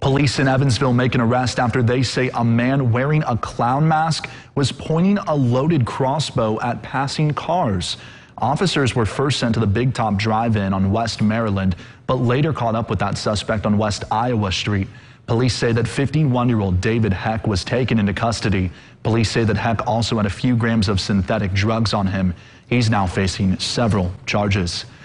Police in Evansville make an arrest after they say a man wearing a clown mask was pointing a loaded crossbow at passing cars. Officers were first sent to the Big Top Drive-In on West Maryland, but later caught up with that suspect on West Iowa Street. Police say that 51-year-old David Heck was taken into custody. Police say that Heck also had a few grams of synthetic drugs on him. He's now facing several charges.